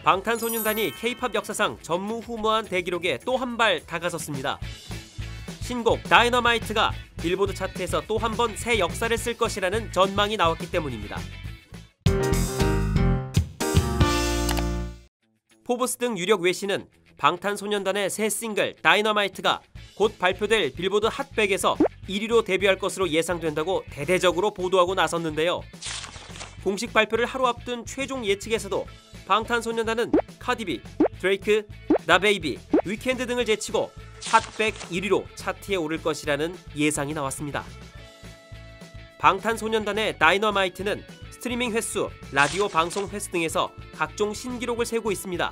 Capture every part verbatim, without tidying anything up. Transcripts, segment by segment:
방탄소년단이 케이팝 역사상 전무후무한 대기록에 또 한 발 다가섰습니다. 신곡 다이너마이트가 빌보드 차트에서 또 한 번 새 역사를 쓸 것이라는 전망이 나왔기 때문입니다. 포브스 등 유력 외신은 방탄소년단의 새 싱글 다이너마이트가 곧 발표될 빌보드 핫백에서 일 위로 데뷔할 것으로 예상된다고 대대적으로 보도하고 나섰는데요. 공식 발표를 하루 앞둔 최종 예측에서도 방탄소년단은 카디비, 드레이크, 다베이비, 위켄드 등을 제치고 핫백 일 위로 차트에 오를 것이라는 예상이 나왔습니다. 방탄소년단의 다이너마이트는 스트리밍 횟수, 라디오 방송 횟수 등에서 각종 신기록을 세우고 있습니다.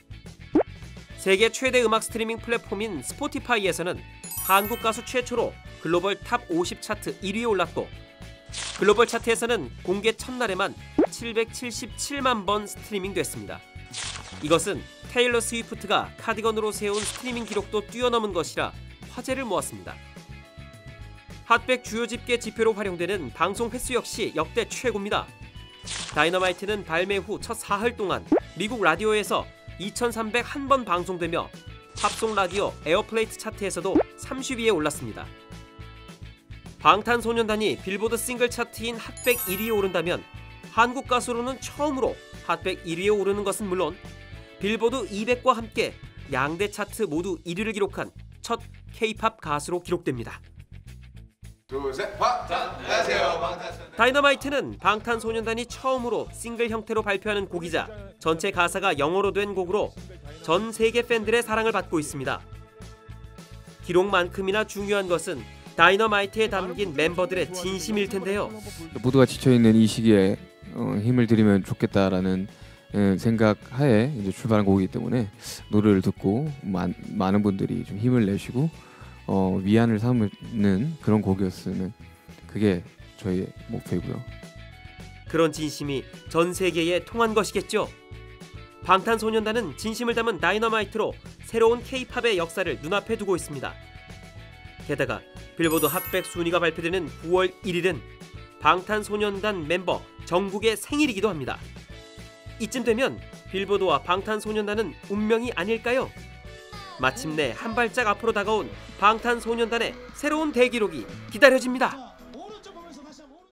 세계 최대 음악 스트리밍 플랫폼인 스포티파이에서는 한국 가수 최초로 글로벌 탑 오십 차트 일 위에 올랐고, 글로벌 차트에서는 공개 첫날에만 칠백칠십칠만 번 스트리밍 됐습니다. 이것은 테일러 스위프트가 카디건으로 세운 스트리밍 기록도 뛰어넘은 것이라 화제를 모았습니다. 핫백 주요 집계 지표로 활용되는 방송 횟수 역시 역대 최고입니다. 다이너마이트는 발매 후 첫 사흘 동안 미국 라디오에서 이천삼백일 번 방송되며 팝송 라디오 에어플레이트 차트에서도 삼십 위에 올랐습니다. 방탄소년단이 빌보드 싱글 차트인 핫백 일 위에 오른다면 한국 가수로는 처음으로 핫백 일 위에 오르는 것은 물론 빌보드 이백과 함께 양대 차트 모두 일 위를 기록한 첫 케이팝 가수로 기록됩니다. 둘, 셋, 방탄! 안녕하세요, 방탄소년단. 다이너마이트는 방탄소년단이 처음으로 싱글 형태로 발표하는 곡이자 전체 가사가 영어로 된 곡으로 전 세계 팬들의 사랑을 받고 있습니다. 기록만큼이나 중요한 것은 다이너마이트에 담긴 멤버들의 진심일 텐데요. 모두가 지쳐있는 이 시기에 어, 힘을 드리면 좋겠다라는 에, 생각 하에 이제 출발한 곡이기 때문에 노래를 듣고 많, 많은 분들이 좀 힘을 내시고 어, 위안을 삼는 그런 곡이었으면 그게 저희의 목표이고요. 그런 진심이 전 세계에 통한 것이겠죠. 방탄소년단은 진심을 담은 다이너마이트로 새로운 케이팝의 역사를 눈앞에 두고 있습니다. 게다가 빌보드 핫백 순위가 발표되는 구월 일일은 방탄소년단 멤버 정국의 생일이기도 합니다. 이쯤 되면 빌보드와 방탄소년단은 운명이 아닐까요? 마침내 한 발짝 앞으로 다가온 방탄소년단의 새로운 대기록이 기다려집니다.